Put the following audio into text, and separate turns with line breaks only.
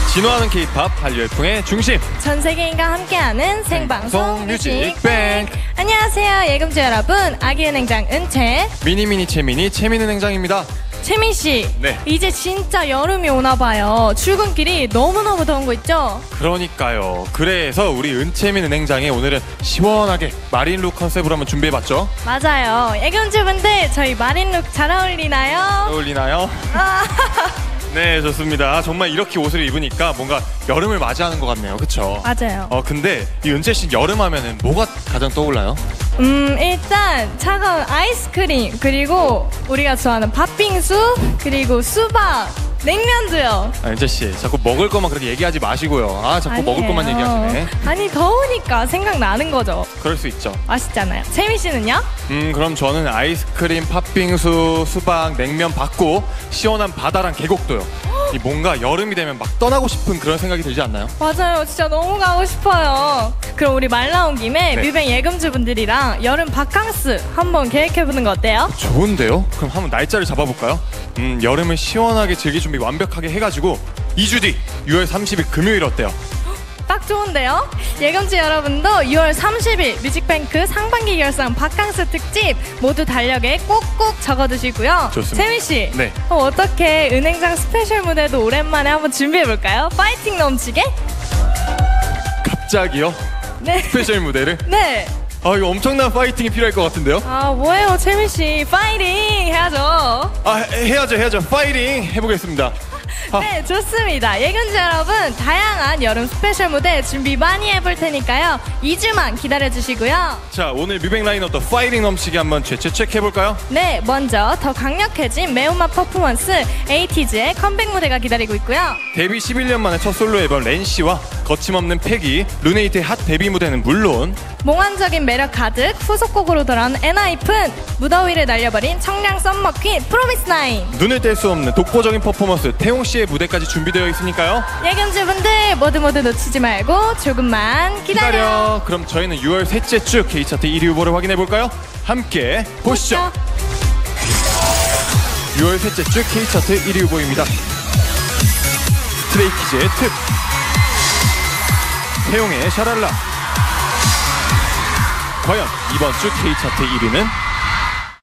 진화하는 K-POP 한류 열풍의 중심,
전 세계인과 함께하는 생방송 뮤직뱅. 안녕하세요 예금주 여러분, 아기은행장 은채,
미니미니 채민은행장입니다.
채민씨,
네.
이제 진짜 여름이 오나봐요. 출근길이 너무너무 더운 거 있죠?
그러니까요. 그래서 우리 은채민 은행장이 오늘은 시원하게 마린룩 컨셉으로 한번 준비해봤죠.
맞아요. 예금주분들 저희 마린룩 잘 어울리나요?
어울리나요? 네, 좋습니다. 정말 이렇게 옷을 입으니까 뭔가 여름을 맞이하는 것 같네요. 그쵸?
맞아요.
근데 이 은채씨 여름 하면은 뭐가 가장 떠올라요?
일단 차가운 아이스크림, 그리고 우리가 좋아하는 팥빙수, 그리고 수박, 냉면도요.
은채씨 자꾸 먹을 것만 그렇게 얘기하지 마시고요. 자꾸
아니에요.
먹을 것만 얘기하시네.
아니 더우니까 생각나는 거죠.
그럴 수 있죠.
맛있잖아요. 채민씨는요?
그럼 저는 아이스크림, 팥빙수, 수박, 냉면 받고 시원한 바다랑 계곡도요. 이 뭔가 여름이 되면 막 떠나고 싶은 그런 생각이 들지 않나요?
맞아요. 진짜 너무 가고 싶어요. 그럼 우리 말 나온 김에
네.
뮤뱅 예금주분들이랑 여름 바캉스 한번 계획해보는 거 어때요?
좋은데요? 그럼 한번 날짜를 잡아볼까요? 여름을 시원하게 즐길 준비 완벽하게 해가지고 2주 뒤 6월 30일 금요일 어때요?
딱 좋은데요? 예금주 여러분도 6월 30일 뮤직뱅크 상반기 결산 바캉스 특집 모두 달력에 꼭꼭 적어두시고요.
좋습니다.
채민씨,
네.
어떻게 은행장 스페셜 무대도 오랜만에 한번 준비해볼까요? 파이팅 넘치게?
갑자기요?
네.
스페셜 무대를?
네.
이거 엄청난 파이팅이 필요할 것 같은데요?
뭐예요 채민씨, 파이팅 해야죠.
해야죠. 파이팅 해보겠습니다.
네, 좋습니다. 예금주 여러분, 다양한 여름 스페셜 무대 준비 많이 해볼 테니까요. 2주만 기다려주시고요.
자, 오늘 뮤뱅 라인업 파이팅 넘치게 한번 체크 해볼까요?
네, 먼저 더 강력해진 매운맛 퍼포먼스 에이티즈의 컴백 무대가 기다리고 있고요.
데뷔 11년 만에 첫 솔로 앨범 렌시와 거침없는 패기, 루네이트의 핫 데뷔 무대는 물론
몽환적인 매력 가득 후속곡으로 돌아온 엔하이픈, 무더위를 날려버린 청량 썸머퀸 프로미스나인,
눈을 뗄 수 없는 독보적인 퍼포먼스 태용씨의 무대까지 준비되어 있으니까요.
예금주분들 모두 놓치지 말고 조금만 기다려.
그럼 저희는 6월 셋째 주 K차트 1위 후보를 확인해볼까요? 함께 보시죠. 6월 셋째 주 K차트 1위 후보입니다. 스트레이키즈의 특, 태용의 샤랄라. 과연 이번 주 K차트 1위는